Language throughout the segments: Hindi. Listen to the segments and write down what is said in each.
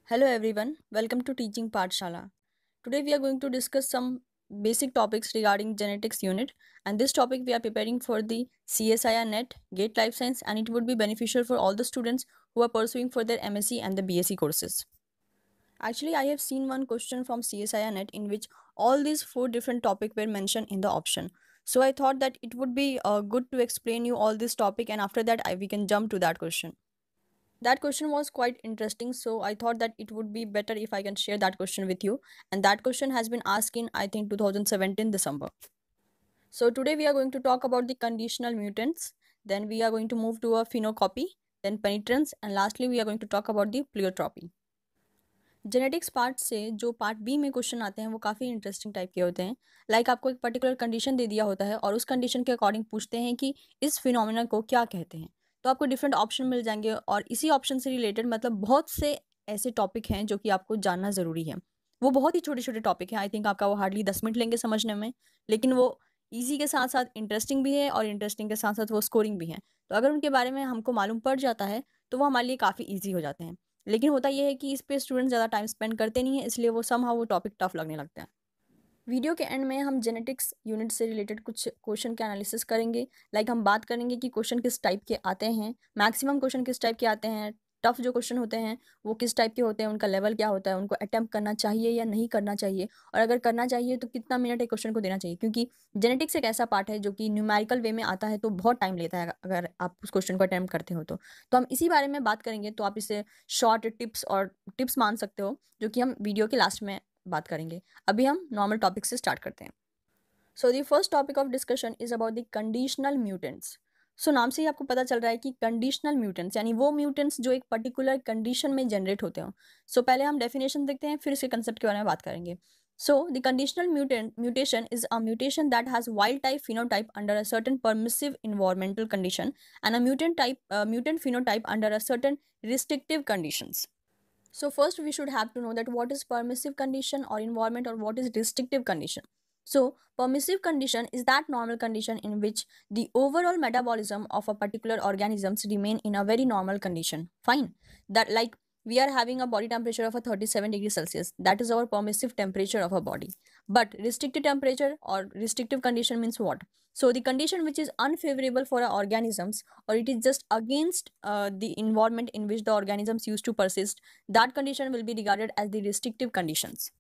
Hello everyone, welcome to Teaching Pathshala. Today we are going to discuss some basic topics regarding genetics unit, and this topic we are preparing for the CSIR NET, GATE Life Science, and it would be beneficial for all the students who are pursuing for their MSc and the BSc courses. Actually, I have seen one question from CSIR NET in which all these four different topics were mentioned in the option. So I thought that it would be good to explain you all this topic, and after that we can jump to that question. That question was quite interesting, so I thought that it would be better if I can share that question with you. And that question has been asked in, I think, 2017 December. So today we are going to talk about the conditional mutants, then we are going to move to a phenocopy, then penetrance, and lastly we are going to talk about the pleiotropy. Genetics part से जो पार्ट बी में क्वेश्चन आते हैं वो काफ़ी इंटरेस्टिंग टाइप के होते हैं। लाइक आपको एक पर्टिकुलर कंडीशन दे दिया होता है और उस कंडीशन के अकॉर्डिंग पूछते हैं कि इस फिनोमिना को क्या कहते हैं। तो आपको डिफरेंट ऑप्शन मिल जाएंगे और इसी ऑप्शन से रिलेटेड मतलब बहुत से ऐसे टॉपिक हैं जो कि आपको जानना ज़रूरी है। वो बहुत ही छोटे छोटे टॉपिक हैं, आई थिंक आपका वो हार्डली 10 मिनट लेंगे समझने में, लेकिन वो ईजी के साथ साथ इंटरेस्टिंग भी है और इंटरेस्टिंग के साथ साथ वो स्कोरिंग भी है। तो अगर उनके बारे में हमको मालूम पड़ जाता है तो वो हमारे लिए काफ़ी ईजी हो जाते हैं। लेकिन होता ये है कि इस पे स्टूडेंट ज़्यादा टाइम स्पेंड करते नहीं है, इसलिए वो समहाउ वो टॉपिक टफ लगने लगता है। वीडियो के एंड में हम जेनेटिक्स यूनिट से रिलेटेड कुछ क्वेश्चन के एनालिसिस करेंगे। लाइक हम बात करेंगे कि क्वेश्चन किस टाइप के आते हैं, मैक्सिमम क्वेश्चन किस टाइप के आते हैं, टफ जो क्वेश्चन होते हैं वो किस टाइप के होते हैं, उनका लेवल क्या होता है, उनको अटेम्प्ट करना चाहिए या नहीं करना चाहिए, और अगर करना चाहिए तो कितना मिनट एक क्वेश्चन को देना चाहिए। क्योंकि जेनेटिक्स एक ऐसा पार्ट है जो कि न्यूमेरिकल वे में आता है तो बहुत टाइम लेता है अगर आप उस क्वेश्चन को अटेम्प्ट करते हो तो हम इसी बारे में बात करेंगे। तो आप इसे शॉर्ट टिप्स और टिप्स मान सकते हो जो कि हम वीडियो के लास्ट में बात करेंगे। अभी हम नॉर्मल टॉपिक से स्टार्ट करते हैं। So the first topic of discussion is about the conditional mutants. So नाम से ही आपको पता चल रहा है कि कंडीशनल म्यूटेंट्स यानी वो म्यूटेंट्स जो एक पर्टिकुलर कंडीशन में जनरेट होते हो। सो पहले हम डेफिनेशन देखते हैं, फिर इसके कंसेप्ट के बारे में बात करेंगे। So, the conditional mutation is a mutation that has wild type phenotype under a certain permissive environmental condition and a mutant phenotype under a certain restrictive conditions. So first we should have to know that what is permissive condition or environment or what is restrictive condition. So permissive condition is that normal condition in which the overall metabolism of a particular organisms remain in a very normal condition. Fine. That like we are having a body temperature of a 37 degrees Celsius. That is our permissive temperature of a body. But restricted temperature or restrictive condition means what? So the condition which is unfavorable for our organisms or it is just against the environment in which the organisms used to persist, that condition will be regarded as the restrictive conditions.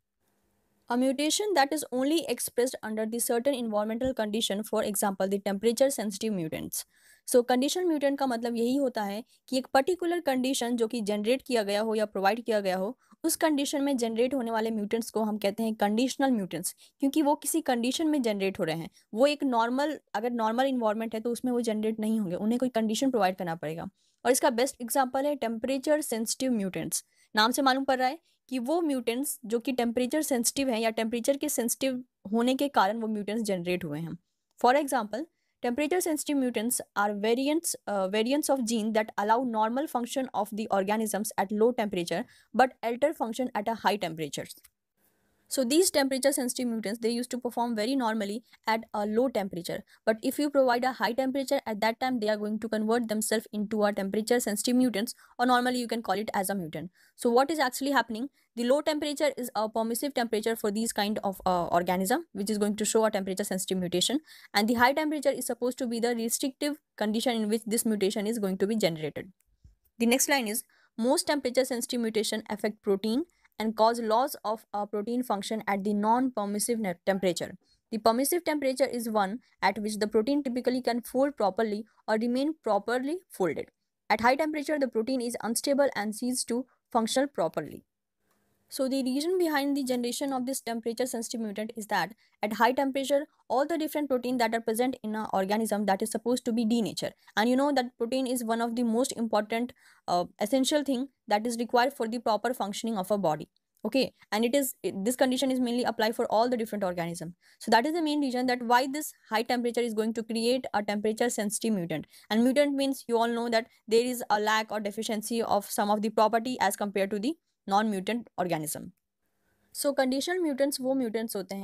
A mutation that is only expressed under the certain environmental condition, for example, the temperature sensitive mutants. So conditional mutant का मतलब यही होता है कि एक पर्टिकुलर कंडीशन जो कि जनरेट किया गया हो या प्रोवाइड किया गया हो, उस कंडीशन में जनरेट होने वाले म्यूटेंट्स को हम कहते हैं कंडीशनल म्यूटेंट्स, क्योंकि वो किसी कंडीशन में जनरेट हो रहे हैं। वो एक नॉर्मल, अगर नॉर्मल इन्वायरमेंट है तो उसमें वो जनरेट नहीं होंगे, उन्हें कोई कंडीशन प्रोवाइड करना पड़ेगा। और इसका बेस्ट एग्जाम्पल है टेम्परेचर सेंसिटिव म्यूटेंट्स। नाम से मालूम पड़ रहा है कि वो म्यूटेंट्स जो कि टेम्परेचर सेंसिटिव हैं या टेम्परेचर के सेंसिटिव होने के कारण वो म्यूटेंट्स जनरेट हुए हैं। For example, temperature sensitive mutants are variants of gene that allow normal function of the organisms at low temperature but alter function at a high temperatures. So these temperature sensitive mutants, they used to perform very normally at a low temperature, but if you provide a high temperature at that time, they are going to convert themselves into a temperature sensitive mutants, or normally you can call it as a mutant. So what is actually happening? The low temperature is a permissive temperature for these kind of organism, which is going to show a temperature sensitive mutation, and the high temperature is supposed to be the restrictive condition in which this mutation is going to be generated. The next line is, most temperature sensitive mutation affect protein and cause loss of a protein function at the non-permissive temperature. The permissive temperature is one at which the protein typically can fold properly or remain properly folded. At high temperature, the protein is unstable and ceases to function properly. So the reason behind the generation of this temperature sensitive mutant is that at high temperature, all the different proteins that are present in an organism that is supposed to be denatured. And you know that protein is one of the most important essential thing that is required for the proper functioning of a body. Okay, and this condition is mainly applied for all the different organisms. So that is the main reason that why this high temperature is going to create a temperature sensitive mutant. And mutant means you all know that there is a lack or deficiency of some of the property as compared to the non mutant organism. So conditional mutants वो म्यूटेंट्स होते हैं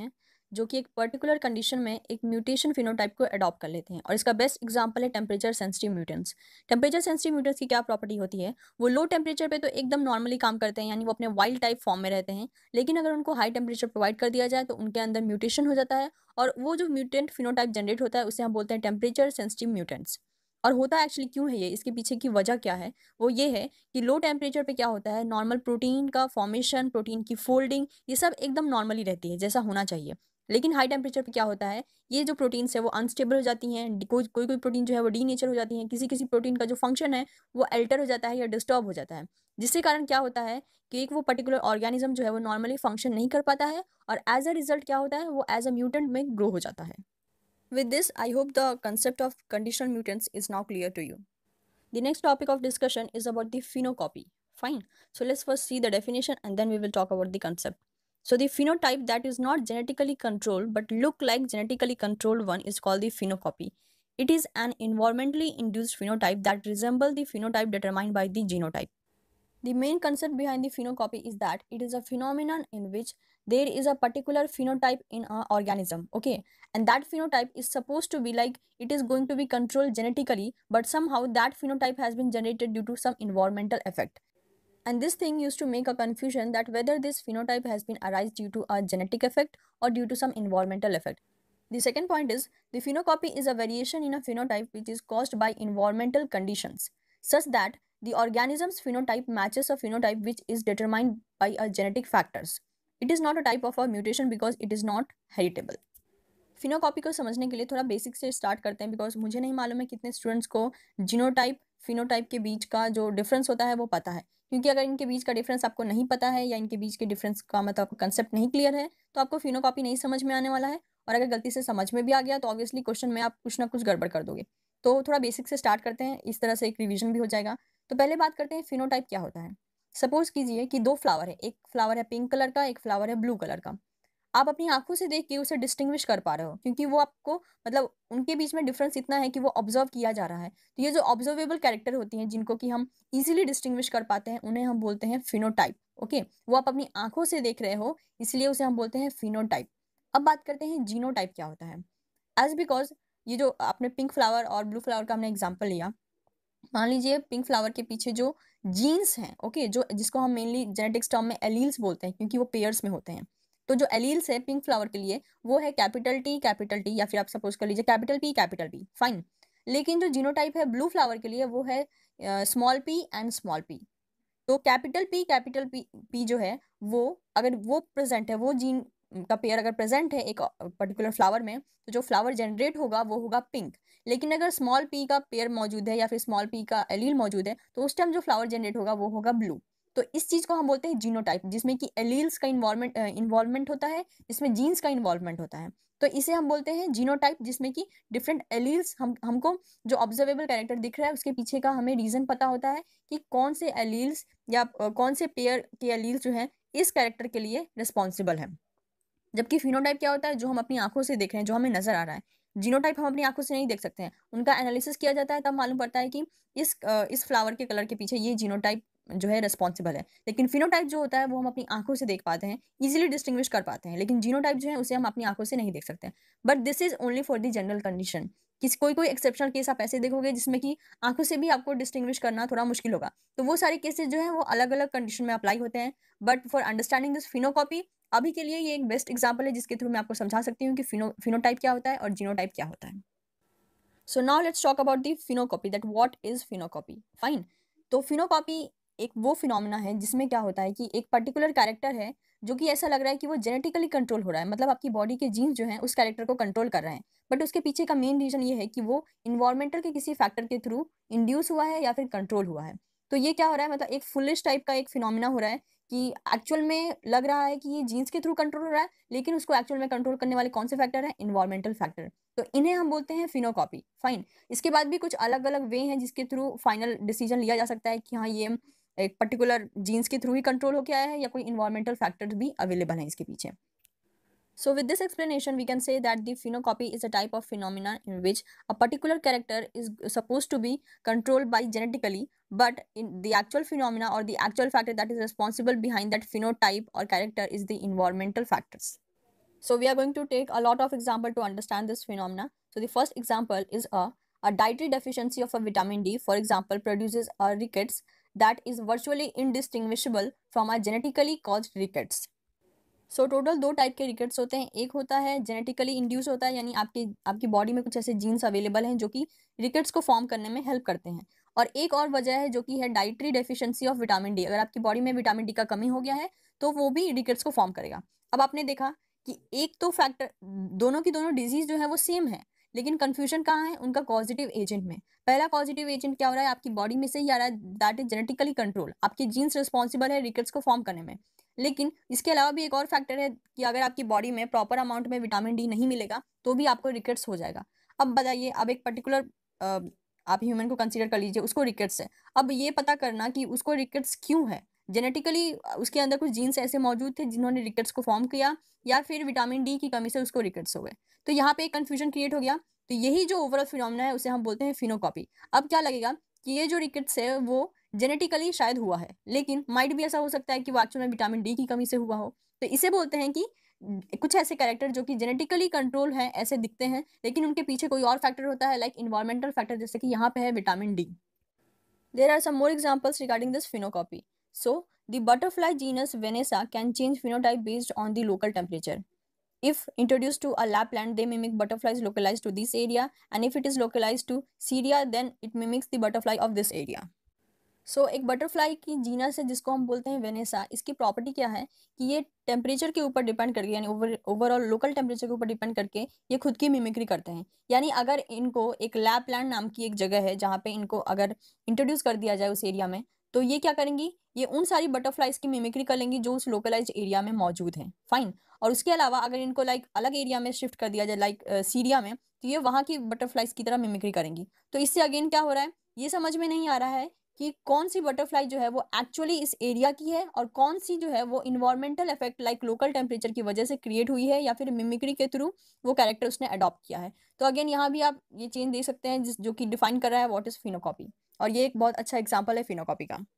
जो कि एक पर्टिकुलर कंडीशन में एक म्यूटेशन फिनोटाइप को अडॉप्ट कर लेते हैं। और इसका बेस्ट एग्जांपल है temperature sensitive mutants. Temperature sensitive mutants की क्या प्रॉपर्टी होती है, वो लो टेम्परेचर पे तो एकदम नॉर्मली काम करते हैं, यानी वो अपने वाइल्ड टाइप फॉर्म में रहते हैं, लेकिन अगर उनको हाई टेम्परेचर प्रोवाइड कर दिया जाए तो उनके अंदर म्यूटेशन हो जाता है, और वो जो म्यूटेंट फिनोटाइप जनरेट होता है उसे हम बोलते हैं टेम्परेचर सेंसिटिव म्यूटेंट्स। और होता एक्चुअली क्यों है ये, इसके पीछे की वजह क्या है, वो ये है कि लो टेम्परेचर पे क्या होता है, नॉर्मल प्रोटीन का फॉर्मेशन, प्रोटीन की फोल्डिंग, ये सब एकदम नॉर्मली रहती है जैसा होना चाहिए। लेकिन हाई टेम्परेचर पे क्या होता है, ये जो प्रोटीन्स है वो अनस्टेबल हो जाती हैं, कोई कोई कोई प्रोटीन जो है वो डीनेचर हो जाती हैं, किसी किसी प्रोटीन का जो फंक्शन है वो अल्टर हो जाता है या डिस्टर्ब हो जाता है, जिसके कारण क्या होता है कि एक वो पर्टिकुलर ऑर्गेनिज्म जो है वो नॉर्मली फंक्शन नहीं कर पाता है, और एज अ रिजल्ट क्या होता है, वो एज अ म्यूटेंट में ग्रो हो जाता है। With this, I hope the concept of conditional mutants is now clear to you. The next topic of discussion is about the phenocopy. Fine. So let's first see the definition and then we will talk about the concept. So the phenotype that is not genetically controlled but look like genetically controlled one is called the phenocopy. It is an environmentally induced phenotype that resembles the phenotype determined by the genotype. The main concept behind the phenocopy is that it is a phenomenon in which there is a particular phenotype in an organism, okay, and that phenotype is supposed to be like it is going to be controlled genetically, but somehow that phenotype has been generated due to some environmental effect. And this thing used to make a confusion that whether this phenotype has been arised due to a genetic effect or due to some environmental effect. The second point is the phenocopy is a variation in a phenotype which is caused by environmental conditions, such that the organism's phenotype matches a phenotype which is determined by a genetic factors. It is not a type of a mutation because it is not heritable. Phenocopy को समझने के लिए थोड़ा बेसिक से स्टार्ट करते हैं, बिकॉज मुझे नहीं मालूम है कितने स्टूडेंट्स को जीनोटाइप फिनोटाइप के बीच का जो डिफरेंस होता है वो पता है। क्योंकि अगर इनके बीच का डिफरेंस आपको नहीं पता है या इनके बीच के डिफरेंस का मतलब कंसेप्ट नहीं क्लियर है तो आपको फिनोकॉपी नहीं समझ में आने वाला है, और अगर गलती से समझ में भी आ गया तो ऑब्वियसली क्वेश्चन में आप कुछ ना कुछ गड़बड़ कर दोगे। तो थोड़ा बेसिक से स्टार्ट करते हैं, इस तरह से एक रिविजन भी हो जाएगा। तो पहले बात करते हैं फिनोटाइप क्या होता है। सपोज कीजिए कि दो फ्लावर है, एक फ्लावर है पिंक कलर का, एक फ्लावर है ब्लू कलर का। आप अपनी आंखों से देख के उसे डिस्टिंग्विश कर पा रहे हो, क्योंकि वो आपको मतलब उनके बीच में डिफरेंस इतना है कि वो ऑब्जर्व किया जा रहा है। तो ये जो ऑब्जर्वेबल कैरेक्टर होती हैं जिनको कि हम इजीली डिस्टिंग्विश कर पाते हैं उन्हें हम बोलते हैं फिनोटाइप। ओके, वो आप अपनी आंखों से देख रहे हो इसलिए उसे हम बोलते हैं फिनोटाइप। अब बात करते हैं जीनोटाइप क्या होता है। एज बिकॉज ये जो आपने पिंक फ्लावर और ब्लू फ्लावर का हमने एग्जाम्पल लिया, मान लीजिए पिंक फ्लावर के पीछे जो जीन्स हैं, ओके, जो जिसको हम मेनली जेनेटिक्स टर्म में एलील्स बोलते हैं क्योंकि वो पेयर्स में होते हैं। तो जो एलील्स है पिंक फ्लावर के लिए वो है कैपिटल टी, या फिर आप सपोज कर लीजिए कैपिटल पी, फाइन। लेकिन जो जीनोटाइप है ब्लू फ्लावर के लिए वो है small P and small P. तो कैपिटल पी जो है वो अगर वो प्रेजेंट है, वो जीन का पेयर अगर प्रेजेंट है एक पर्टिकुलर फ्लावर में, तो जो फ्लावर जनरेट होगा वो होगा पिंक। लेकिन अगर स्मॉल पी का पेयर मौजूद है या फिर स्मॉल पी का एलील मौजूद है तो उस टाइम जो फ्लावर जनरेट होगा वो होगा ब्लू। तो इस चीज को हम बोलते हैं जीनोटाइप, जिसमें कि एलील्स का इन्वॉल्वमेंट होता है, जिसमें जीन्स का इन्वॉल्वमेंट होता है। तो इसे हम बोलते हैं जीनोटाइप, जिसमें कि डिफरेंट एलील्स हमको जो ऑब्जर्वेबल कैरेक्टर दिख रहा है उसके पीछे का हमें रीजन पता होता है कि कौन से एलील्स या कौन से पेयर के एलील्स जो हैं इस कैरेक्टर के लिए रिस्पॉन्सिबल है। जबकि फिनोटाइप क्या होता है, जो हम अपनी आंखों से देख रहे हैं, जो हमें नजर आ रहा है। जीनोटाइप हम अपनी आंखों से नहीं देख सकते हैं, उनका एनालिसिस किया जाता है तब मालूम पड़ता है कि इस फ्लावर के कलर के पीछे ये जीनोटाइप जो है रिस्पॉन्सिबल है। लेकिन फिनोटाइप जो होता है वो हम अपनी आंखों से देख पाते हैं, इजीली डिस्टिंग्विश कर पाते हैं, लेकिन जीनोटाइप जो है उसे हम अपनी आंखों से नहीं देख सकते। But this is only for the general condition. किसी कोई कोई एक्सेप्शनल केस आप ऐसे देखोगे जिसमें कि आंखों से भी आपको डिस्टिंग्विश करना थोड़ा मुश्किल होगा, तो वो सारे केसेस जो है वो अलग अलग कंडीशन में अप्लाई होते हैं। But for understanding this phenocopy अभी के लिए ये एक बेस्ट एग्जाम्पल है जिसके थ्रू मैं आपको समझा सकती हूँ कि फिनोटाइप क्या होता है और जीनोटाइप क्या होता है। So now let's talk about the phenocopy, that what is phenocopy. Fine. तो फिनोकॉपी एक वो फिनोमिना है जिसमें क्या होता है कि एक पर्टिकुलर कैरेक्टर है जो कि ऐसा लग रहा है कि वो जेनेटिकली कंट्रोल हो रहा है, मतलब आपकी बॉडी के जीन्स जो हैं उस कैरेक्टर को कंट्रोल कर रहे हैं। बट उसके पीछे का मेन रीजन ये है कि वो इन्वायरमेंटल के किसी फैक्टर के थ्रू इंड्यूस हुआ है या फिर कंट्रोल हुआ है। तो ये क्या हो रहा है, मतलब एक फुलिश टाइप का एक फिनोमिना हो रहा है कि एक्चुअल में लग रहा है कि ये जीन्स के थ्रू कंट्रोल हो रहा है, लेकिन उसको एक्चुअल में कंट्रोल करने वाले कौन से फैक्टर हैं, इन्वायरमेंटल फैक्टर। तो इन्हें हम बोलते हैं फिनोकॉपी। फाइन। इसके बाद भी कुछ अलग अलग वे हैं जिसके थ्रू फाइनल डिसीजन लिया जा सकता है कि हाँ ये एक पर्टिकुलर जीन्स के थ्रू ही कंट्रोल होके आया है या कोई इन्वायरमेंटल फैक्टर्स भी अवेलेबल हैं इसके पीछे। So with this explanation, we can say that the phenocopy is a type of phenomenon in which a particular character is supposed to be controlled by genetically, but in the actual phenomena or the actual factor that is responsible behind that phenotype or character is the environmental factors. So we are going to take a lot of example to understand this phenomena. So the first example is a dietary deficiency of a vitamin D, for example, produces a rickets that is virtually indistinguishable from a genetically caused rickets. So total दो टाइप के रिकेट्स होते हैं. एक होता है जेनेटिकली इंड्यूस होता है, यानी आपकी बॉडी में कुछ ऐसे जीन्स अवेलेबल हैं जो कि रिकेट्स को फॉर्म करने में हेल्प करते हैं. और एक और वजह है जो कि है dietary deficiency of vitamin D. अगर आपकी बॉडी में विटामिन डी का कमी हो गया है तो वो भी रिकेट्स को फॉर्म करेगा. अब आपने देखा कि एक तो फैक्टर, दोनों की दोनों डिजीज जो है वो सेम है, लेकिन कंफ्यूजन कहाँ है? उनका पॉजिटिव एजेंट में. पहला पॉजिटिव एजेंट क्या हो रहा है? आपकी बॉडी में से ही आ रहा है, दैट इज जेनेटिकली कंट्रोल. आपके जीन्स रिस्पॉन्सिबल है रिकेट्स को फॉर्म करने में. लेकिन इसके अलावा भी एक और फैक्टर है कि अगर आपकी बॉडी में प्रॉपर अमाउंट में विटामिन डी नहीं मिलेगा तो भी आपको रिकेट्स हो जाएगा. अब बताइए, अब एक पर्टिकुलर आप ह्यूमन को कंसीडर कर लीजिए, उसको रिकेट्स है. अब ये पता करना कि उसको रिकेट्स क्यों है. जेनेटिकली उसके अंदर कुछ जीन्स ऐसे मौजूद थे जिन्होंने रिकेट्स को फॉर्म किया, या फिर विटामिन डी की कमी से उसको रिकेट्स हो गए. तो यहाँ पे एक कंफ्यूजन क्रिएट हो गया. तो यही जो ओवरऑल फिनोमेना है उसे हम बोलते हैं फिनोकॉपी. अब क्या लगेगा कि ये जो रिकेट्स है वो जेनेटिकली शायद हुआ है, लेकिन माइट भी ऐसा हो सकता है कि वो एक्चुअल में विटामिन डी की कमी से हुआ हो. तो इसे बोलते हैं कि कुछ ऐसे कैरेक्टर जो कि जेनेटिकली कंट्रोल हैं ऐसे दिखते हैं, लेकिन उनके पीछे कोई और फैक्टर होता है, लाइक इन्वायरमेंटल फैक्टर, जैसे कि यहाँ पे है vitamin D. There are some more examples regarding this phenocopy. So, the butterfly genus Vanessa can change phenotype based on the local temperature. If introduced to a lab plant, they mimic butterflies localized to this area, and if it is localized to Syria, then it mimics the butterfly of this area. So एक बटरफ्लाई की जीनस है जिसको हम बोलते हैं वेनेसा. इसकी प्रॉपर्टी क्या है कि ये टेम्परेचर के ऊपर डिपेंड करके, यानी ओवरऑल लोकल टेम्परेचर के ऊपर डिपेंड करके ये खुद की मिमिक्री करते हैं. यानी अगर इनको एक लैब प्लांट नाम की एक जगह है जहाँ पे इनको अगर इंट्रोड्यूस कर दिया जाए उस एरिया में, तो ये क्या करेंगी, ये उन सारी बटरफ्लाइज की मिमिक्री कर लेंगी जो उस लोकलाइज एरिया में मौजूद हैं. फाइन. और उसके अलावा अगर इनको लाइक अलग एरिया में शिफ्ट कर दिया जाए, लाइक सीरिया में, तो ये वहाँ की बटरफ्लाइज की तरह मिमिक्री करेंगी. तो इससे अगेन क्या हो रहा है, ये समझ में नहीं आ रहा है कि कौन सी बटरफ्लाई जो है वो एक्चुअली इस एरिया की है और कौन सी जो है वो environmental effect like local temperature की वजह से क्रिएट हुई है, या फिर मिमिक्री के थ्रू वो कैरेक्टर उसने अडॉप्ट किया है. तो अगेन यहाँ भी आप ये चेंज देख सकते हैं जो कि डिफाइन कर रहा है व्हाट इज फिनोकॉपी. और ये एक बहुत अच्छा एग्जाम्पल है फिनोकॉपी का.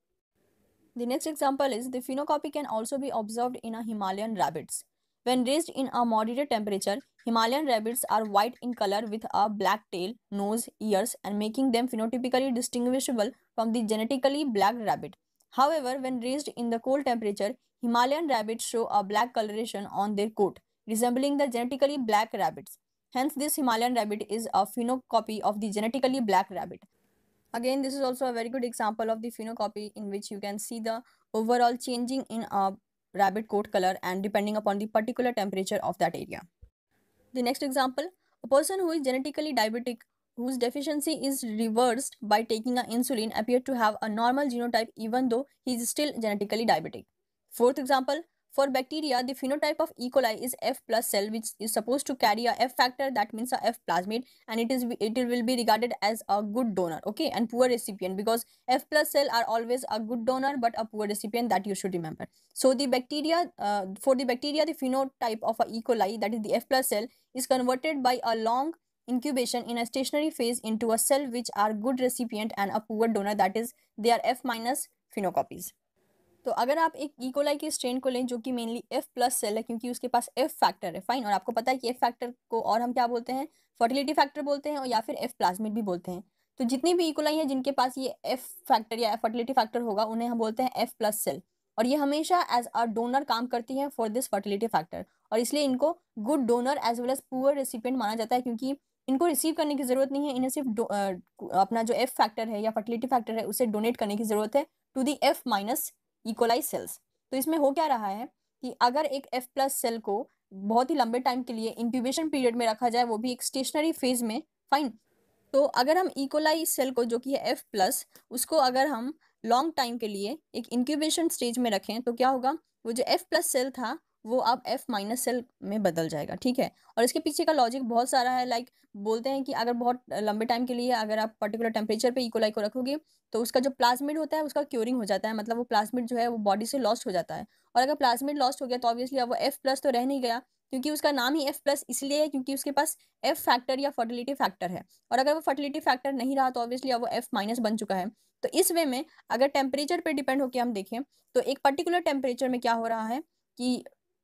The next example is the phenocopy can also be observed in a Himalayan rabbits. When raised in a moderate temperature, Himalayan rabbits are white in color with a black tail, nose, ears, and making them phenotypically distinguishable from the genetically black rabbit. However, when raised in the cold temperature, Himalayan rabbits show a black coloration on their coat, resembling the genetically black rabbits. Hence, this Himalayan rabbit is a phenocopy of the genetically black rabbit. Again, this is also a very good example of the phenocopy in which you can see the overall changing in a rabbit coat color and depending upon the particular temperature of that area. The next example, a person who is genetically diabetic whose deficiency is reversed by taking a insulin appear to have a normal genotype even though he is still genetically diabetic. Fourth example, for bacteria, the phenotype of E. coli is F plus cell, which is supposed to carry a F factor, that means a F plasmid, and it will be regarded as a good donor, okay, and poor recipient, because F plus cell are always a good donor but a poor recipient, that you should remember. So the bacteria, for the bacteria, the phenotype of a E. coli, that is the F plus cell, is converted by a long incubation in a stationary phase into a cell which are good recipient and a poor donor, that is they are F minus phenocopies. तो अगर आप एक इकोलाई के स्ट्रेन को लें जो कि मेनली एफ प्लस सेल है, क्योंकि उसके पास एफ फैक्टर है. फाइन. और आपको पता है कि एफ फैक्टर को और हम क्या बोलते हैं, फर्टिलिटी फैक्टर बोलते हैं, और या फिर एफ प्लाज्मिड भी बोलते हैं. तो जितनी भी इकोलाई हैं जिनके पास ये एफ फैक्टर या फर्टिलिटी फैक्टर होगा उन्हें हम बोलते हैं एफ प्लस सेल. और ये हमेशा एज अ डोनर काम करती हैं फॉर दिस फर्टिलिटी फैक्टर, और इसलिए इनको good donor as well as poor recipient माना जाता है, क्योंकि इनको रिसीव करने की जरूरत नहीं है, इन्हें सिर्फ अपना जो एफ फैक्टर है या फर्टिलिटी फैक्टर है उसे डोनेट करने की जरूरत है to the F minus E coli cells. तो इसमें हो क्या रहा है कि अगर एक एफ प्लस सेल को बहुत ही लंबे टाइम के लिए इंक्यूबेशन पीरियड में रखा जाए, वो भी एक स्टेशनरी फेज में. फाइन. तो अगर हम इकोलाई सेल को जो कि है एफ प्लस, उसको अगर हम लॉन्ग टाइम के लिए एक इंक्यूबेशन स्टेज में रखें तो क्या होगा, वो जो एफ प्लस सेल था वो अब एफ माइनस सेल में बदल जाएगा. ठीक है. और इसके पीछे का लॉजिक बहुत सारा है. लाइक बोलते हैं कि अगर बहुत लंबे टाइम के लिए अगर आप पर्टिकुलर टेम्परेचर पे इकोलाई को रखोगे तो उसका जो प्लाज्मिड होता है उसका क्योरिंग हो जाता है, मतलब वो प्लाज्मिड जो है वो बॉडी से लॉस्ट हो जाता है. और अगर प्लाज्मिड लॉस्ट हो गया तो ऑब्वियसली अब वो एफ प्लस तो रह नहीं गया, क्योंकि उसका नाम ही एफ प्लस इसलिए है क्योंकि उसके पास एफ फैक्टर या फर्टिलिटी फैक्टर है. और अगर वो फर्टिलिटी फैक्टर नहीं रहा तो ऑब्वियसली अब वो एफ माइनस बन चुका है. तो इस वे में अगर टेम्परेचर पे डिपेंड होकर हम देखें तो एक पर्टिकुलर टेम्परेचर में क्या हो रहा है कि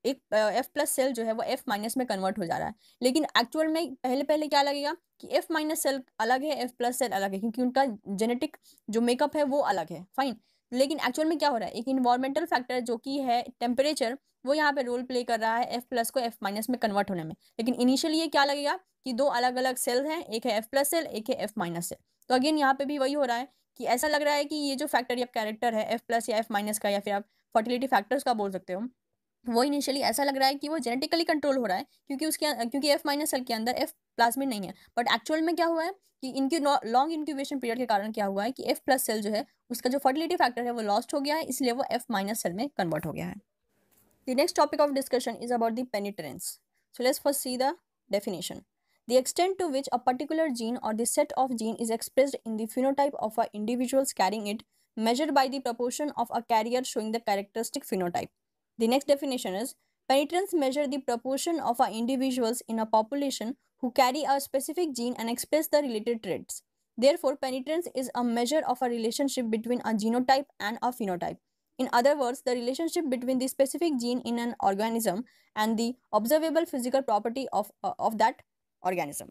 एक F प्लस सेल जो है वो F माइनस में कन्वर्ट हो जा रहा है, लेकिन एक्चुअल में पहले पहले क्या लगेगा कि F माइनस सेल अलग है, F प्लस सेल अलग है, क्योंकि उनका जेनेटिक जो मेकअप है वो अलग है, फाइन। लेकिन एक्चुअल में क्या हो रहा है, एक इन्वायरमेंटल फैक्टर जो कि है टेम्परेचर, वो यहाँ पे रोल प्ले कर रहा है F प्लस को F माइनस में कन्वर्ट होने में। लेकिन इनिशियली ये क्या लगेगा कि दो अलग अलग सेल्स हैं, एक है F प्लस सेल, एक है F माइनस सेल। तो अगेन यहाँ पे भी वही हो रहा है कि ऐसा लग रहा है कि ये जो फैक्टर या कैरेक्टर है F प्लस या F माइनस का, या फिर आप फर्टिलिटी फैक्टर्स का बोल सकते हो, वो इनिशियली ऐसा लग रहा है कि वो जेनेटिकली कंट्रोल हो रहा है, क्योंकि F माइनस सेल के अंदर F प्लाज्मिड नहीं है। बट एक्चुअल में क्या हुआ है कि इनकी लॉन्ग इंक्यूबेशन पीरियड के कारण क्या हुआ है कि F प्लस सेल जो है उसका जो फर्टिलिटी फैक्टर है वो लॉस्ट हो गया है, इसलिए वो F माइनस सेल में कन्वर्ट हो गया है। The next topic of discussion is about the penetrance. So let's first see the definition. The extent to which a particular gene or the set of gene is expressed in the phenotype of a individuals carrying it, measured by the proportion of a carrier showing the characteristic phenotype. The next definition is penetrance measure the proportion of a individuals in a population who carry a specific gene and express the related traits. Therefore, penetrance is a measure of a relationship between a genotype and a phenotype. In other words, the relationship between the specific gene in an organism and the observable physical property of that organism.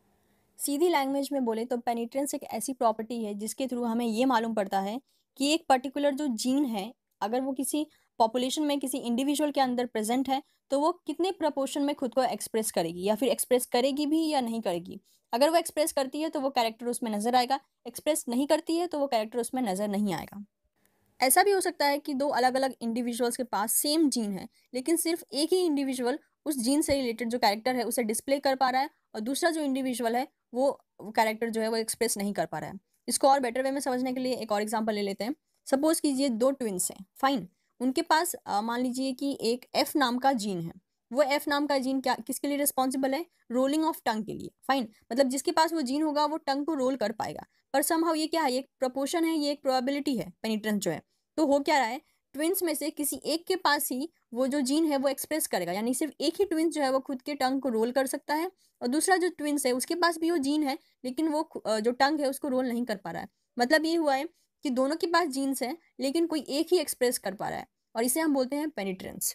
सीधी लैंग्वेज में बोले तो पेनिट्रेंस एक ऐसी प्रॉपर्टी है जिसके थ्रू हमें ये मालूम पड़ता है कि एक पर्टिकुलर जो जीन है, अगर वो किसी पॉपुलेशन में किसी इंडिविजुअल के अंदर प्रेजेंट है तो वो कितने प्रपोर्शन में खुद को एक्सप्रेस करेगी, या फिर एक्सप्रेस करेगी भी या नहीं करेगी। अगर वो एक्सप्रेस करती है तो वो कैरेक्टर उसमें नजर आएगा, एक्सप्रेस नहीं करती है तो वो कैरेक्टर उसमें नजर नहीं आएगा। ऐसा भी हो सकता है कि दो अलग अलग इंडिविजुअल्स के पास सेम जीन है, लेकिन सिर्फ एक ही इंडिविजुअल उस जीन से रिलेटेड जो कैरेक्टर है उसे डिस्प्ले कर पा रहा है, और दूसरा जो इंडिविजुअल है वो कैरेक्टर जो है वो एक्सप्रेस नहीं कर पा रहा है। इसको और बेटर वे में समझने के लिए एक और एग्जांपल ले लेते हैं। सपोज कीजिए दो ट्विंस हैं, फाइन। उनके पास मान लीजिए कि एक एफ नाम का जीन है। वो एफ नाम का जीन क्या किसके लिए रिस्पॉन्सिबल है? रोलिंग ऑफ टंग के लिए, फाइन। मतलब जिसके पास वो जीन होगा वो टंग को रोल कर पाएगा। पर समहाउ ये क्या है, ये एक प्रपोर्शन है, ये एक प्रोबेबिलिटी है पेनिट्रेंस जो है। तो हो क्या रहा है, ट्विंस में से किसी एक के पास ही वो जो जीन है वो एक्सप्रेस करेगा, यानी सिर्फ एक ही ट्विंस जो है वो खुद के टंग को रोल कर सकता है, और दूसरा जो ट्विंस है उसके पास भी वो जीन है, लेकिन वो जो टंग है उसको रोल नहीं कर पा रहा है। मतलब ये हुआ है कि दोनों के पास जीन्स है लेकिन कोई एक ही एक्सप्रेस कर पा रहा है, और इसे हम बोलते हैं पेनिट्रेंस।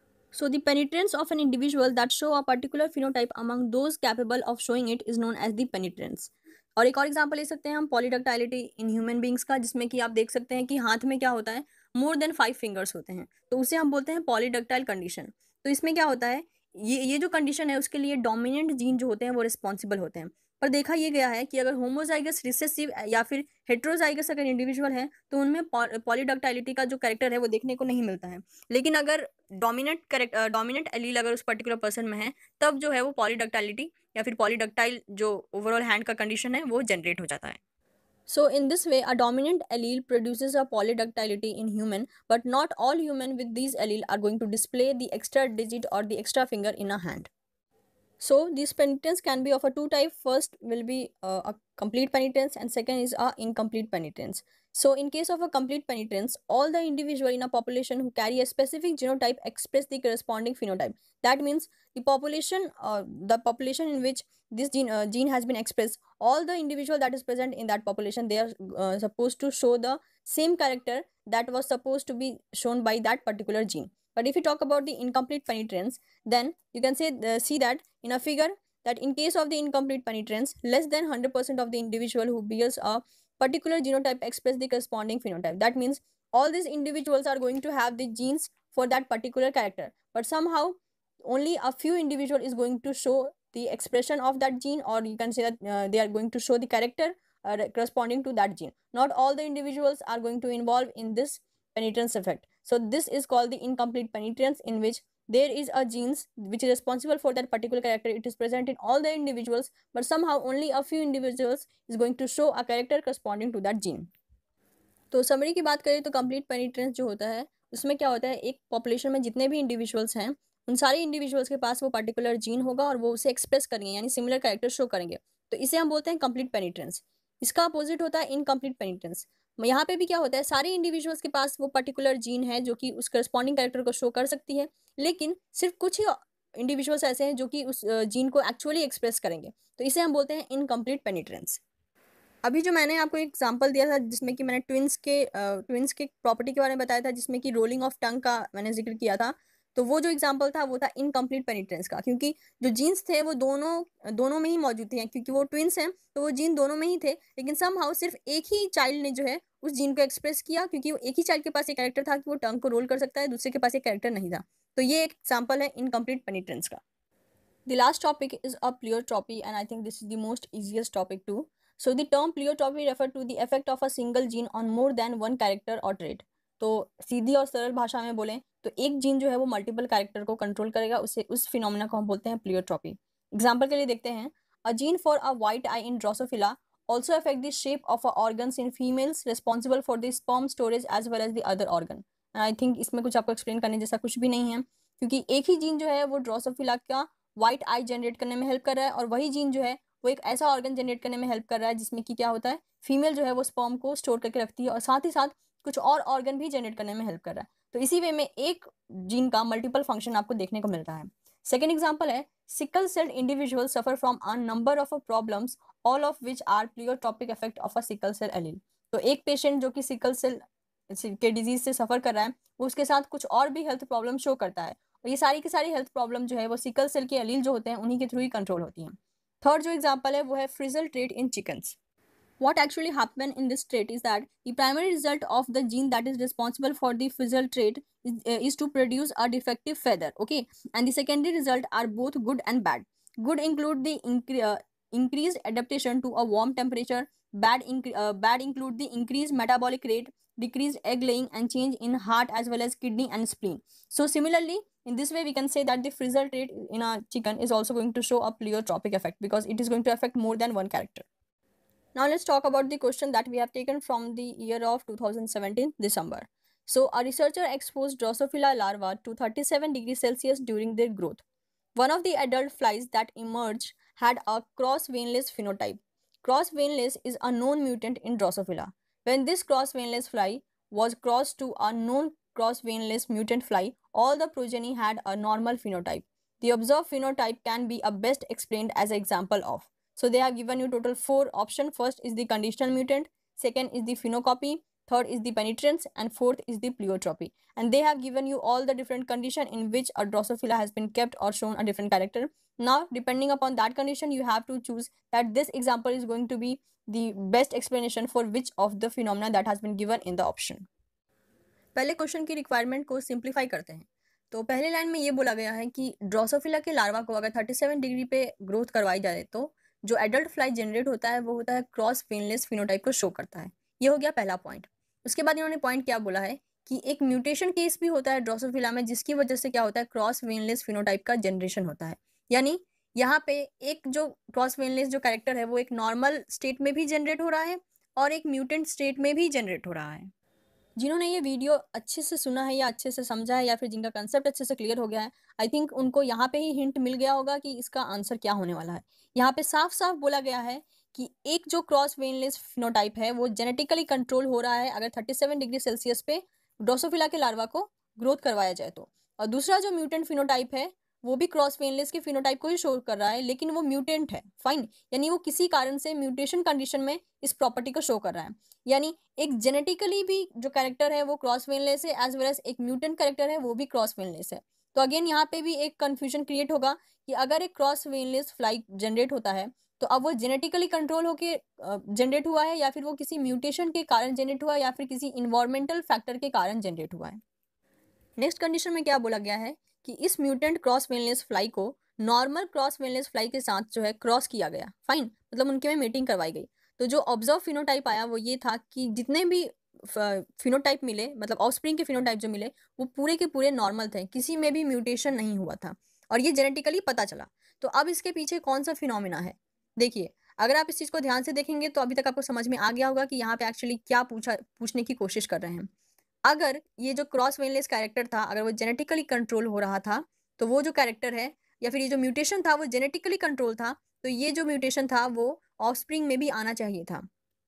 So the penetrance of an individual that show a particular phenotype among those capable of showing it is known as the penetrance. और एक और एग्जांपल ले सकते हैं हम पॉलीडक्टाइलिटी इन ह्यूमन बींग्स का, जिसमें कि आप देख सकते हैं कि हाथ में क्या होता है, मोर देन 5 फिंगर्स होते हैं, तो उसे हम बोलते हैं पॉलीडक्टाइल कंडीशन। तो इसमें क्या होता है, ये जो कंडीशन है उसके लिए डोमिनेंट जीन जो होते हैं वो रिस्पॉन्सिबल होते हैं। पर देखा ये गया है कि अगर होमोजाइगस रिसेसिव या फिर हेट्रोजाइगस अगर इंडिविजुअल है तो उनमें पॉलीडक्टाइलिटी का जो कैरेक्टर है वो देखने को नहीं मिलता है। लेकिन अगर डोमिनेंट एलील अगर उस पर्टिकुलर पर्सन में है, तब जो है वो पॉलीडक्टाइलिटी या फिर पॉलीडक्टाइल जो ओवरऑल हैंड का कंडीशन है वो जनरेट हो जाता है। So in this way, a dominant allele produces a polydactylity in human, but not all human with these allele are going to display the extra digit or the extra finger in a hand. So these penetrance can be of a two type. First will be a complete penetrance and second is a incomplete penetrance. So in case of a complete penetrance, all the individual in a population who carry a specific genotype express the corresponding phenotype. That means the population in which this gene has been expressed, all the individual that is present in that population, they are supposed to show the same character that was supposed to be shown by that particular gene. But if you talk about the incomplete penetrance, then you can see that in a figure that in case of the incomplete penetrance, less than 100% of the individual who bears a particular genotype express the corresponding phenotype. That means all these individuals are going to have the genes for that particular character, but somehow only a few individual is going to show the expression of that gene, or you can say that they are going to show the character corresponding to that gene. Not all the individuals are going to involve in this penetrance effect. So this is called the incomplete penetrance, in which there is a genes which is responsible for that particular character. It is present in all the individuals, but somehow only a few individuals is going to show a character corresponding to that gene. तो समरी की बात करें तो कंप्लीट पेनिट्रेंस जो होता है उसमें क्या होता है, एक पॉपुलेशन में जितने भी इंडिविजुअल्स हैं उन सारे इंडिविजुअल्स के पास वो पर्टिकुलर जीन होगा और वो उसे एक्सप्रेस करेंगे, यानी सिमिलर कैरेक्टर शो करेंगे, तो इसे हम बोलते हैं कंप्लीट पेनिट्रेंस। इसका अपोजिट होता है इनकम्प्लीट पेनिट्रेंस। यहाँ पे भी क्या होता है, सारे इंडिविजुअल्स के पास वो पर्टिकुलर जीन है जो कि उस करस्पॉन्डिंग कैरेक्टर को शो कर सकती है, लेकिन सिर्फ कुछ ही इंडिविजुअल्स ऐसे हैं जो कि उस जीन को एक्चुअली एक्सप्रेस करेंगे, तो इसे हम बोलते हैं इनकम्प्लीट पेनिट्रेंस। अभी जो मैंने आपको एग्जांपल दिया था जिसमें कि मैंने ट्विंस के प्रॉपर्टी के बारे में बताया था, जिसमें कि रोलिंग ऑफ टंग का मैंने जिक्र किया था, तो वो जो एग्जाम्पल था वो था इनकम्प्लीट पेनिट्रेंस का, क्योंकि जो जीन्स थे वो दोनों में ही मौजूद थे, क्योंकि वो ट्विंस हैं तो वो जीन दोनों में ही थे, लेकिन समहाउ सिर्फ एक ही चाइल्ड ने जो है उस जीन को एक्सप्रेस किया, क्योंकि वो एक ही चाइल्ड के पास एक कैरेक्टर था कि वो टंग को रोल कर सकता है, दूसरे के पास एक कैरेक्टर नहीं था। तो ये एक एग्जाम्पल है इनकम्प्लीट पेनिट्रेंस का। The last topic is a pleiotropy, and I think this is the most easiest topic too. So the term pleiotropy refer to the effect of a single gene on more than one character or trait. तो सीधी और सरल भाषा में बोलें तो एक जीन जो है वो मल्टीपल कैरेक्टर को कंट्रोल करेगा, उस फिनोमेना को हम बोलते हैं प्लियोट्रॉपी। एग्जाम्पल के लिए देखते हैं, a gene for a white eye in Drosophila also affect the shape of organs in females responsible for the sperm storage as well as the other organ. And I think इसमें कुछ आपको एक्सप्लेन करने जैसा कुछ भी नहीं है, क्योंकि एक ही जीन जो है वो ड्रोसोफिला का व्हाइट आई जनरेट करने में हेल्प कर रहा है, और वही जीन जो है वो एक ऐसा ऑर्गन जनरेट करने में हेल्प कर रहा है जिसमें कि क्या होता है, फीमेल जो है वो स्पर्म को स्टोर करके रखती है और साथ ही साथ कुछ और ऑर्गन भी जनरेट करने में हेल्प कर रहा है। तो इसी वे में एक जीन का मल्टीपल फंक्शन आपको देखने को मिलता है। सेकेंड एग्जाम्पल है, sickle cell individual suffer from a number of problems all of which are pleiotropic effect of a sickle cell allele. तो एक पेशेंट जो कि सिकल सेल के डिजीज से सफर कर रहा है वो उसके साथ कुछ और भी हेल्थ प्रॉब्लम शो करता है, और ये सारी की सारी हेल्थ प्रॉब्लम जो है वो सिकल सेल के एलील जो होते हैं उन्हीं के थ्रू ही कंट्रोल होती हैं। थर्ड जो एग्जांपल है वो है frizzle trait in chickens. What actually happen in this trait is that the primary result of the gene that is responsible for the frizzle trait is to produce a defective feather, okay, and the secondary result are both good and bad. Good include the increased adaptation to a warm temperature. Bad include the increased metabolic rate, decreased egg laying, and change in heart as well as kidney and spleen. So similarly, in this way we can say that the frizzle trait in a chicken is also going to show a pleiotropic effect because it is going to affect more than one character. Now let's talk about the question that we have taken from the year of 2017 December. So a researcher exposed Drosophila larvae to 37 degrees Celsius during their growth. One of the adult flies that emerged had a cross-veinless phenotype. Cross-veinless is a known mutant in Drosophila. When this cross-veinless fly was crossed to a known cross-veinless mutant fly, all the progeny had a normal phenotype. The observed phenotype can be best explained as an example of. So they have given you total 4 options. First is the conditional mutant, second is the phenocopy, third is the penetrance, and fourth is the pleiotropy. And they have given you all the different conditions in which a Drosophila has been kept or shown a different character. Now, depending upon that condition, you have to choose that this example is going to be the best explanation for which of the phenomena that has been given in the option. पहले क्वेश्चन की रिक्वायरमेंट को सिंप्लीफाई करते हैं। तो पहले लाइन में ये बोला गया है कि ड्रोसोफिला के लार्वा को अगर 37 डिग्री पे ग्रोथ करवाई जाए तो जो एडल्ट फ्लाई जनरेट होता है वो होता है क्रॉस वेनलेस फिनोटाइप को शो करता है। ये हो गया पहला पॉइंट। उसके बाद इन्होंने पॉइंट क्या बोला है कि एक म्यूटेशन केस भी होता है ड्रोसोफिला में, जिसकी वजह से क्या होता है, क्रॉस वेनलेस फिनोटाइप का जनरेशन होता है। यानी यहाँ पे एक जो क्रॉस वेनलेस जो कैरेक्टर है वो एक नॉर्मल स्टेट में भी जनरेट हो रहा है और एक म्यूटेंट स्टेट में भी जनरेट हो रहा है। जिन्होंने ये वीडियो अच्छे से सुना है या अच्छे से समझा है या फिर जिनका कंसेप्ट अच्छे से क्लियर हो गया है, आई थिंक उनको यहाँ पे ही हिंट मिल गया होगा कि इसका आंसर क्या होने वाला है। यहाँ पे साफ साफ बोला गया है कि एक जो क्रॉस वेनलेस फिनोटाइप है वो जेनेटिकली कंट्रोल हो रहा है अगर 37 डिग्री सेल्सियस पे ड्रोसोफिला के लार्वा को ग्रोथ करवाया जाए तो, और दूसरा जो म्यूटेंट फिनोटाइप है वो भी क्रॉस वेनलेस के फिनोटाइप को ही शो कर रहा है, लेकिन वो म्यूटेंट है, फाइन, यानी वो किसी कारण से म्यूटेशन कंडीशन में इस प्रॉपर्टी को शो कर रहा है। यानी एक जेनेटिकली भी जो कैरेक्टर है वो क्रॉस वेनलेस है, एज वेल एज एक म्यूटेंट कैरेक्टर है वो भी क्रॉस वेनलेस है। तो अगेन यहाँ पे भी एक कंफ्यूजन क्रिएट होगा कि अगर एक क्रॉस वेनलेस फ्लाई जनरेट होता है तो अब वो जेनेटिकली कंट्रोल होके जनरेट हुआ है या फिर वो किसी म्यूटेशन के कारण जनरेट हुआ है या फिर किसी इन्वायरमेंटल फैक्टर के कारण जनरेट हुआ है। नेक्स्ट कंडीशन में क्या बोला गया है कि इस म्यूटेंट क्रॉस वेनलेस फ्लाई को नॉर्मल क्रॉस वेनलेस फ्लाई के साथ जो है क्रॉस किया गया, फाइन, मतलब उनके में मीटिंग करवाई गई। तो जो ऑब्जर्व फिनोटाइप आया वो ये था कि जितने भी फिनोटाइप मिले, मतलब ऑफस्प्रिंग के फिनोटाइप जो मिले वो पूरे के पूरे नॉर्मल थे, किसी में भी म्यूटेशन नहीं हुआ था और ये जेनेटिकली पता चला। तो अब इसके पीछे कौन सा फिनोमिना है, देखिए अगर आप इस चीज़ को ध्यान से देखेंगे तो अभी तक आपको समझ में आ गया होगा कि यहाँ पे एक्चुअली क्या पूछने की कोशिश कर रहे हैं। अगर ये जो क्रॉस वेनलेस कैरेक्टर था अगर वो जेनेटिकली कंट्रोल हो रहा था तो वो जो कैरेक्टर है या फिर ये जो म्यूटेशन था वो जेनेटिकली कंट्रोल था, तो ये जो म्यूटेशन था वो ऑफस्प्रिंग में भी आना चाहिए था।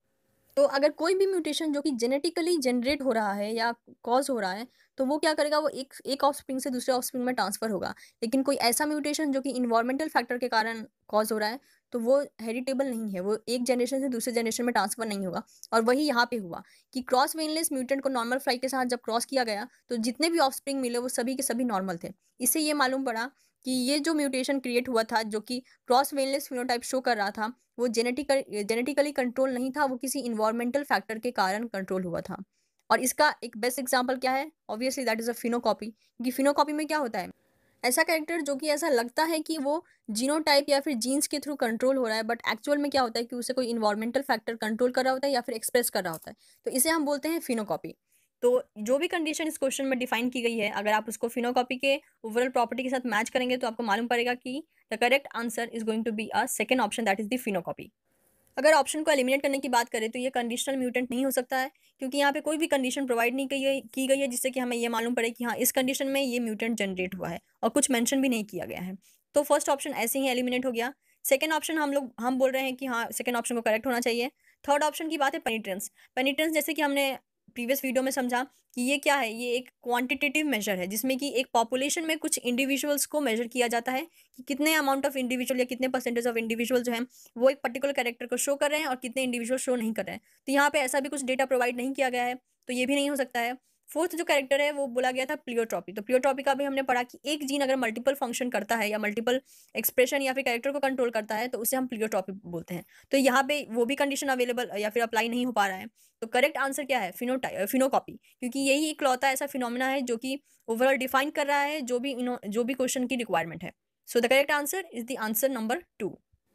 तो अगर कोई भी म्यूटेशन जो कि जेनेटिकली जनरेट हो रहा है या कॉज हो रहा है तो वो क्या करेगा, वो एक ऑफस्प्रिंग से दूसरे ऑफस्प्रिंग में ट्रांसफर होगा। लेकिन कोई ऐसा म्यूटेशन जो कि इन्वायरमेंटल फैक्टर के कारण कॉज हो रहा है तो वो हेरिटेबल नहीं है, वो एक जनरेशन से दूसरे जनरेशन में ट्रांसफ़र नहीं होगा। और वही यहाँ पे हुआ कि क्रॉस वेनलेस म्यूटेंट को नॉर्मल फ्लाई के साथ जब क्रॉस किया गया, तो जितने भी ऑफस्प्रिंग मिले वो सभी के सभी नॉर्मल थे। इससे ये मालूम पड़ा कि ये जो म्यूटेशन क्रिएट हुआ था, जो कि क्रॉस वेनलेस फिनोटाइप शो कर रहा था, वो जेनेटिकली कंट्रोल नहीं था, वो किसी एनवायरमेंटल फैक्टर के कारण कंट्रोल हुआ था। और इसका एक बेस्ट एग्जांपल क्या है? Obviously that is a phenocopy, क्योंकि फिनोकॉपी में क्या होता है, ऐसा कैरेक्टर जो कि ऐसा लगता है कि वो जीनोटाइप या फिर जीन्स के थ्रू कंट्रोल हो रहा है, बट एक्चुअल में क्या होता है कि उसे कोई इन्वायरमेंटल फैक्टर कंट्रोल कर रहा होता है या फिर एक्सप्रेस कर रहा होता है। तो इसे हम बोलते हैं फिनोकॉपी। तो जो भी कंडीशन इस क्वेश्चन में डिफाइन की गई है, अगर आप उसको फिनोकॉपी के ओवरऑल प्रॉपर्टी के साथ मैच करेंगे तो आपको मालूम पड़ेगा कि the correct answer is going to be a second option, that is the phenocopy. अगर ऑप्शन को एलिमिनेट करने की बात करें तो ये कंडीशनल म्यूटेंट नहीं हो सकता है, क्योंकि यहाँ पे कोई भी कंडीशन प्रोवाइड नहीं की गई है जिससे कि हमें ये मालूम पड़े कि हाँ इस कंडीशन में ये म्यूटेंट जनरेट हुआ है, और कुछ मेंशन भी नहीं किया गया है। तो फर्स्ट ऑप्शन ऐसे ही एलिमिनेट हो गया। सेकंड ऑप्शन हम बोल रहे हैं कि हाँ सेकंड ऑप्शन को करेक्ट होना चाहिए। थर्ड ऑप्शन की बात है पेनिट्रेंस। पेनिट्रेंस जैसे कि हमने प्रीवियस वीडियो में समझा कि ये क्या है, ये एक क्वांटिटेटिव मेजर है जिसमें कि एक पॉपुलेशन में कुछ इंडिविजुअल्स को मेजर किया जाता है कि कितने अमाउंट ऑफ इंडिविजुअल या कितने परसेंटेज ऑफ इंडिविजुअल जो है वो एक पर्टिकुलर कैरेक्टर को शो कर रहे हैं और कितने इंडिविजुअल शो नहीं कर रहे हैं। तो यहाँ पे ऐसा भी कुछ डेटा प्रोवाइड नहीं किया गया है, तो ये भी नहीं हो सकता है। फोर्थ जो कैरेक्टर है वो बोला गया था प्लियोट्रॉपी। तो प्लियोट्रॉपी का भी हमने पढ़ा कि एक जीन अगर मल्टीपल फंक्शन करता है या मल्टीपल एक्सप्रेशन या फिर कैरेक्टर को कंट्रोल करता है तो उसे हम प्लियोट्रॉपी बोलते हैं। तो यहाँ पे वो भी कंडीशन अवेलेबल या फिर अप्लाई नहीं हो पा रहा है। तो करेक्ट आंसर क्या है? फिनोकॉपी, क्योंकि यही इकलौता ऐसा फिनोमिना है जो कि ओवरऑल डिफाइन कर रहा है जो भी क्वेश्चन की रिक्वायरमेंट है। So the correct answer is the answer number 2।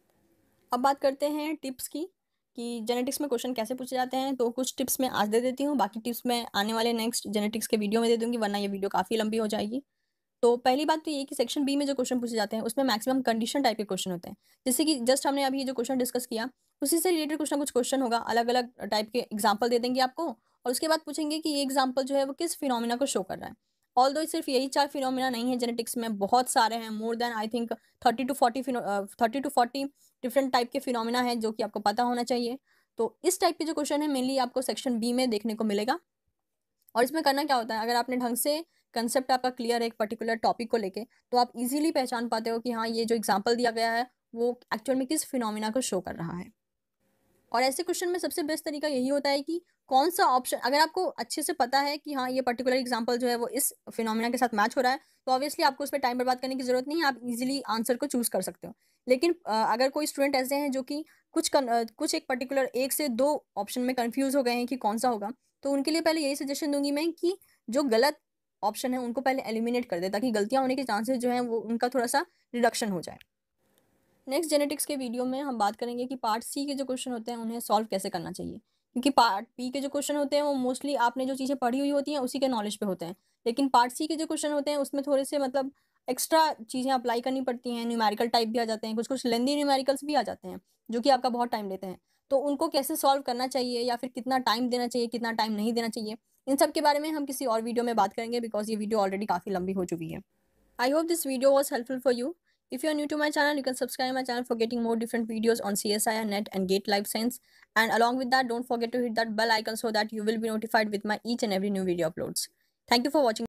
अब बात करते हैं टिप्स की कि जेनेटिक्स में क्वेश्चन कैसे पूछे जाते हैं। तो कुछ टिप्स मैं आज दे देती हूँ, बाकी टिप्स मैं आने वाले नेक्स्ट जेनेटिक्स के वीडियो में दे दूंगी, वरना ये वीडियो काफ़ी लंबी हो जाएगी। तो पहली बात तो ये कि सेक्शन बी में जो क्वेश्चन पूछे जाते हैं उसमें मैक्सिमम कंडीशन टाइप के क्वेश्चन होते हैं। जैसे कि जस्ट हमने अभी जो क्वेश्चन डिस्कस किया उसी से रिलेटेड कुछ ना कुछ क्वेश्चन होगा, अलग अलग टाइप के एग्जाम्पल दे देंगे आपको, और उसके बाद पूछेंगे कि ये एग्जाम्पल जो है वो किस फिनोमिना को शो कर रहा है। ऑल्दो सिर्फ यही 4 फिनोमिना नहीं है, जेनेटिक्स में बहुत सारे हैं, more than I think 30 to 40 different type के फिनोमिना है जो कि आपको पता होना चाहिए। तो इस टाइप के जो क्वेश्चन है मेनली आपको सेक्शन बी में देखने को मिलेगा। और इसमें करना क्या होता है, अगर आपने ढंग से कंसेप्ट आपका क्लियर है एक पर्टिकुलर टॉपिक को लेके, तो आप इजीली पहचान पाते हो कि हाँ ये जो एग्जांपल दिया गया है वो एक्चुअल में किस फिनोमिना को शो कर रहा है। और ऐसे क्वेश्चन में सबसे बेस्ट तरीका यही होता है कि कौन सा ऑप्शन, अगर आपको अच्छे से पता है कि हाँ ये पर्टिकुलर एग्जांपल जो है वो इस फिनोमिना के साथ मैच हो रहा है, तो ऑब्वियसली आपको उस पर टाइम बर्बाद करने की जरूरत नहीं है, आप इजीली आंसर को चूज कर सकते हो। लेकिन अगर कोई स्टूडेंट ऐसे हैं जो कि कुछ एक पर्टिकुलर 1 से 2 ऑप्शन में कंफ्यूज हो गए हैं कि कौन सा होगा, तो उनके लिए पहले यही सजेशन दूंगी मैं कि जो गलत ऑप्शन है उनको पहले एलिमिनेट कर दे, ताकि गलतियां होने के चांसेस जो हैं वो उनका थोड़ा सा रिडक्शन हो जाए। नेक्स्ट जेनेटिक्स के वीडियो में हम बात करेंगे कि पार्ट सी के जो क्वेश्चन होते हैं उन्हें सॉल्व कैसे करना चाहिए, क्योंकि पार्ट बी के जो क्वेश्चन होते हैं वो मोस्टली आपने जो चीज़ें पढ़ी हुई होती हैं उसी के नॉलेज पे होते हैं, लेकिन पार्ट सी के जो क्वेश्चन होते हैं उसमें थोड़े से मतलब एक्स्ट्रा चीज़ें अप्लाई करनी पड़ती हैं, न्यूमेरिकल टाइप भी आ जाते हैं, कुछ कुछ लेंदी न्यूमेरिकल्स भी आ जाते हैं जो कि आपका बहुत टाइम लेते हैं। तो उनको कैसे सॉल्व करना चाहिए या फिर कितना टाइम देना चाहिए, कितना टाइम नहीं देना चाहिए, इन सब के बारे में हम किसी और वीडियो में बात करेंगे, बिकॉज ये वीडियो ऑलरेडी काफ़ी लंबी हो चुकी है। I hope this video was helpful for you. If you are new to my channel, you can subscribe my channel for getting more different videos on CSIR, NET and GATE Life Science. And along with that, don't forget to hit that bell icon so that you will be notified with my each and every new video uploads. Thank you for watching.